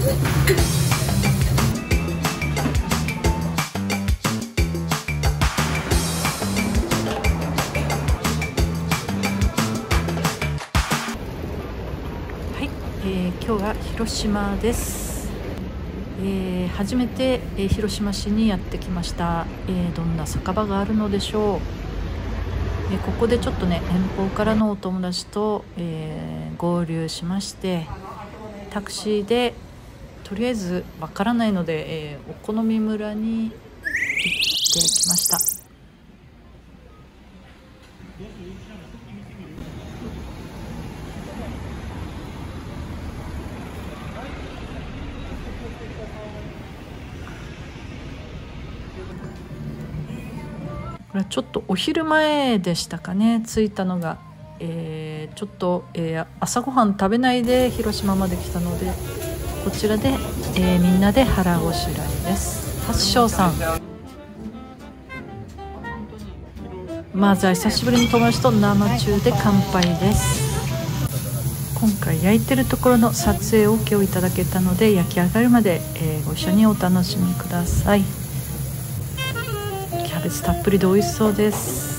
今日は広島です。初めて、広島市にやってきました。どんな酒場があるのでしょう。ここでちょっとね、遠方からのお友達と、合流しまして、タクシーでとりあえずわからないので、お好み村に行ってきました。これはちょっとお昼前でしたかね、着いたのが、ちょっと、朝ごはん食べないで広島まで来たので、こちらで、みんなで腹ごしらえです。八章さん、まずは久しぶりに友達と生中で乾杯です。今回焼いてるところの撮影 OK をいただけたので、焼き上がるまで、ご一緒にお楽しみください。キャベツたっぷりで美味しそうです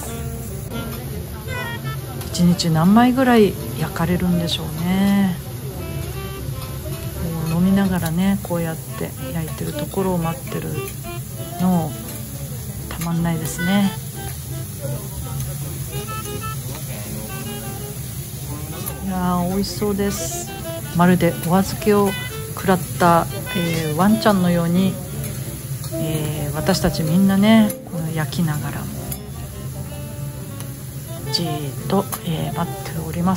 。1日何枚ぐらい焼かれるんでしょうね。もう飲みながらね、こうやって焼いてるところを待ってるのたまんないですね。いやー、美味しそうです。まるでお預けを食らった、ワンちゃんのように、私たちみんなね、焼きながらもじーっと、待っております。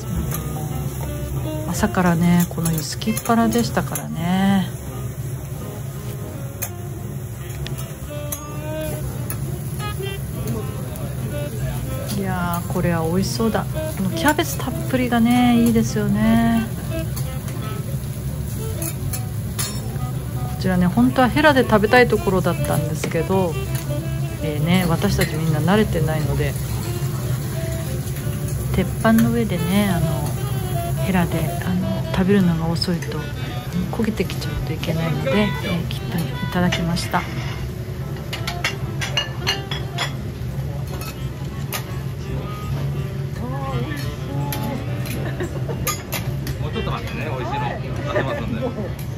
朝からね、この湯すきっぱらでしたからね。いやー、これは美味しそうだ。このキャベツたっぷりがね、いいですよね。こちらね、本当はヘラで食べたいところだったんですけど、私たちみんな慣れてないので、鉄板の上でね、ヘラで食べるのが遅いと焦げてきちゃうといけないので、切っていただきました。 もうちょっと待ってね、美味しいの出せますんで。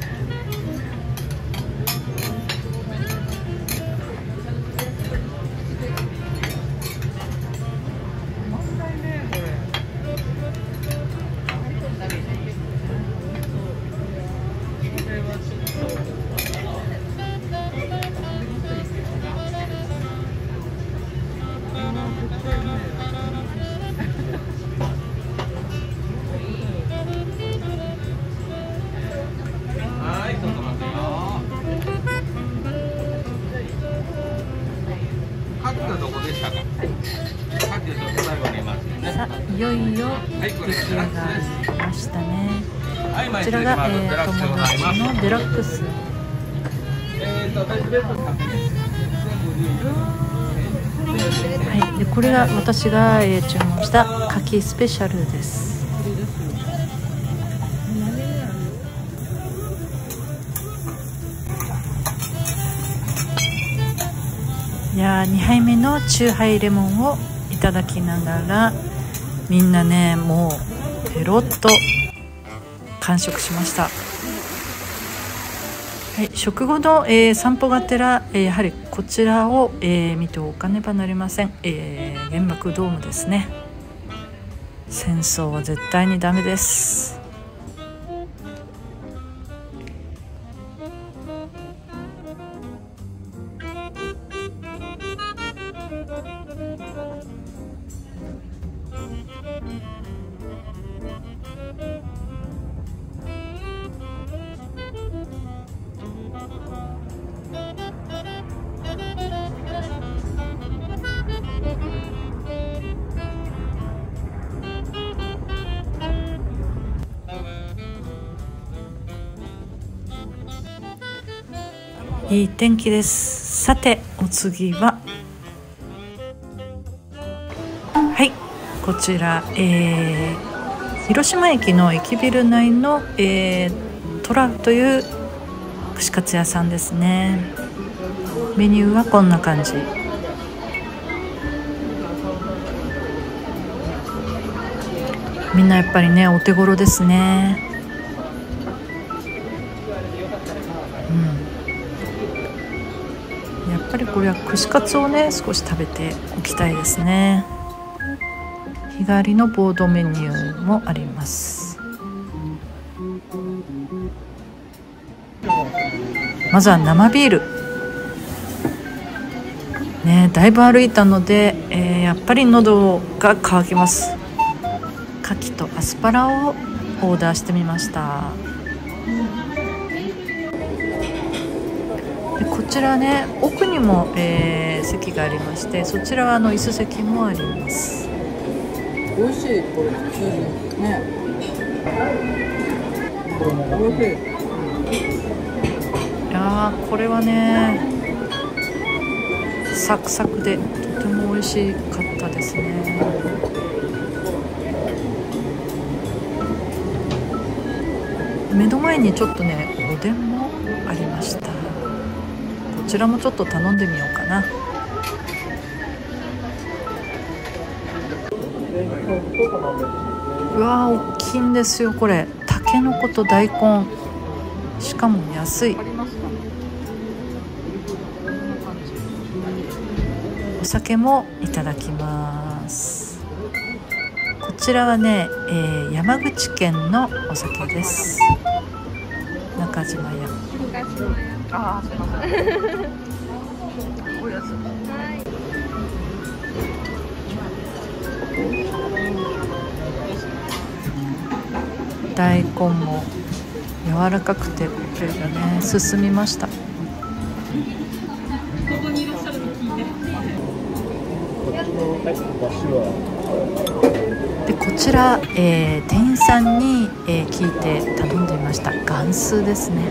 さあ、いよいよ出来上がりましたね。こちらが、友達のデラックス。はい、でこれが私が、注文した牡蠣スペシャルです。いやー、2杯目のチューハイレモンをいただきながら、みんなね、もうペロッと完食しました。はい、食後の、散歩がてら、やはりこちらを、見ておかねばなりません。原爆ドームですね。戦争は絶対にダメです。いい天気です。さて、お次はこちら、広島駅の駅ビル内の、 トラウという串カツ屋さんですね。メニューはこんな感じ。みんなやっぱりねお手頃ですね。やっぱりこれは串カツをね少し食べておきたいですね。日替わりのボードメニューもあります。まずは生ビールね、だいぶ歩いたので、やっぱり喉が渇きます。牡蠣とアスパラをオーダーしてみました。でこちらね奥にも、席がありまして、そちらは椅子席もあります。 美味しい。これ普通にね。美味しい。 いやーこれはねサクサクでとても美味しかったですね。目の前にちょっとねおでんもありました。こちらもちょっと頼んでみようかな。うわー大きいんですよこれ。たけのこと大根、しかも安い。お酒もいただきます。こちらはね、山口県のお酒です。中島屋。 ああ、すみません。おやすみ。 大根も柔らかくてこれがね進みました。でこちら、店員さんに、聞いて頼んでみました。元数ですね。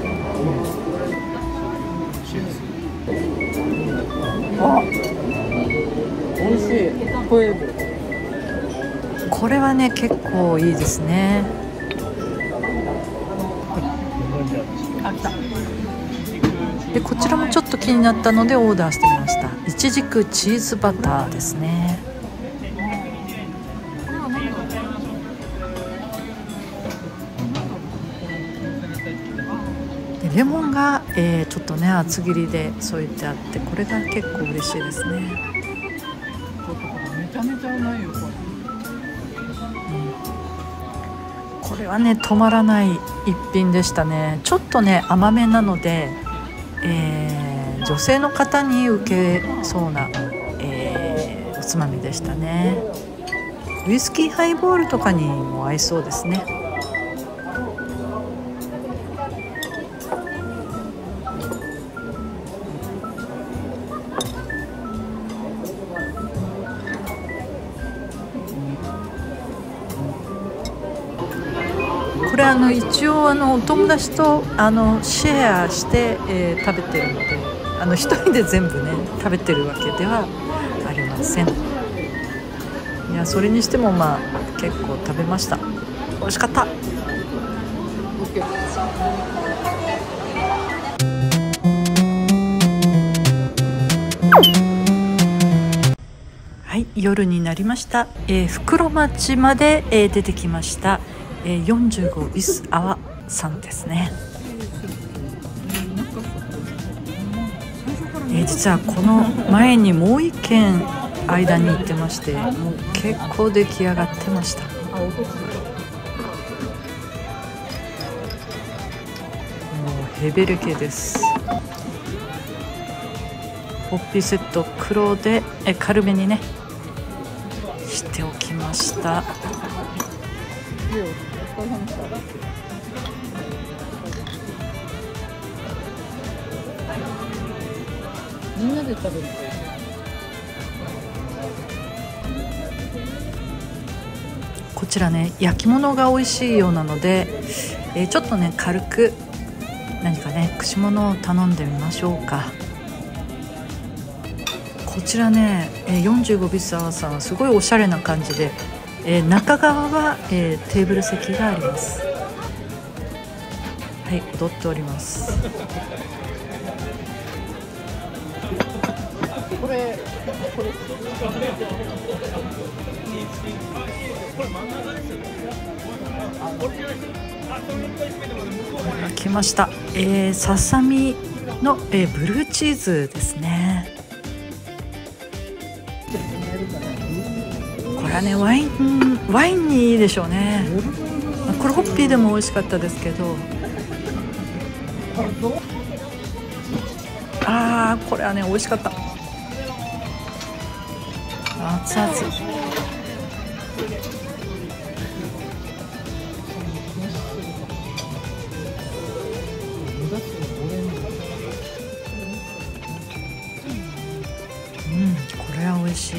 あ、美味しい。 これはね結構いいですね。でこちらもちょっと気になったのでオーダーしてみました。いちじくチーズバターですね。でレモンが、ちょっとね厚切りで添えてあって、これが結構嬉しいですね。 めちゃめちゃうまいよこれ。 これはね止まらない一品でしたね。ちょっとね甘めなので、女性の方に受けそうな、おつまみでしたね。ウイスキーハイボールとかにも合いそうですね。これ一応お友達とシェアして、食べてるので一人で全部ね食べてるわけではありません。いやそれにしてもまあ結構食べました。美味しかった。はい、夜になりました。袋町まで、出てきました。45ビスアワさんですね。実はこの前にもう一軒間に行ってまして、もう結構出来上がってました。もうヘベレケです。ホッピーセット黒で軽めにねしておきました。 みんなで食べる。 こちらね焼き物が美味しいようなので、ちょっとね軽く何かね串物を頼んでみましょうか。こちらね45ビスアワさんはすごいおしゃれな感じで、中側は、テーブル席があります。 はい、踊っております。 これ来ました。ささみの、ブルーチーズですね。これはね、ワインにいいでしょうね。これホッピーでも美味しかったですけど、これはね美味しかった。熱々。これは美味しい。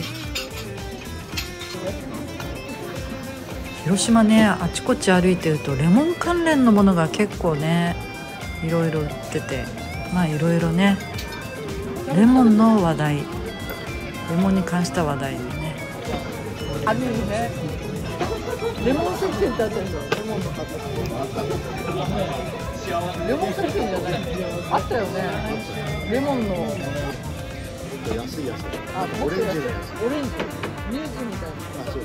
広島ね、あちこち歩いてるとレモン関連のものが結構ねいろいろ売ってて、いろいろね、レモンの話題、レモンに関した話題でね。 あるね。レモン石鹸ってあったでしょ。レモンの形。レモン石鹸じゃない。あったよね。レモンの。 安いやつ。 オレンジ。ミューズみたいな。 そうです。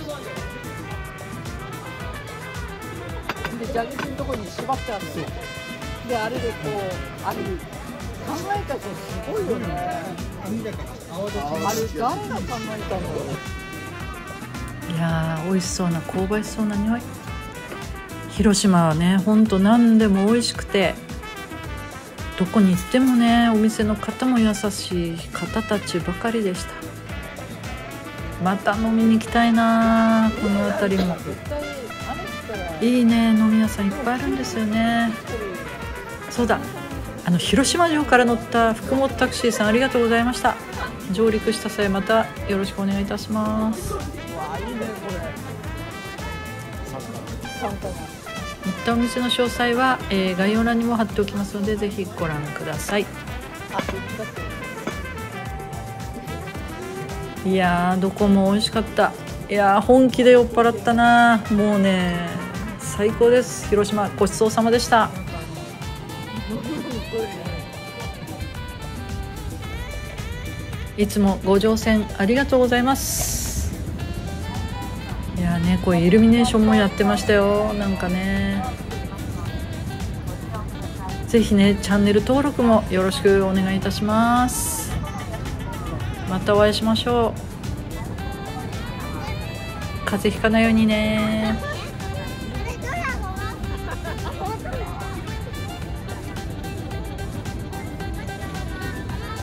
で蛇口のところに縛ってあるの。であれでこう考え方すごいよね。あれ誰が考えたの？ いやー、美味しそうな、香ばしそうな匂い。広島はね、ほんと何でも美味しくて、どこに行ってもね、お店の方も優しい方たちばかりでした。また飲みに行きたいな、この辺りも。いいね、飲み屋さんいっぱいあるんですよね。そうだ、広島城から乗った福本タクシーさん、ありがとうございました。上陸した際またよろしくお願いいたします。 わあ、いいねこれ。 行ったお店の詳細は、概要欄にも貼っておきますので、ぜひご覧ください。いやー、どこも美味しかった。いやー、本気で酔っ払ったな。もうね、最高です。広島ごちそうさまでした。いつもご乗船ありがとうございます。いやね、こうイルミネーションもやってましたよ。なんかね、ぜひね、チャンネル登録もよろしくお願いいたします。またお会いしましょう。風邪ひかないようにね。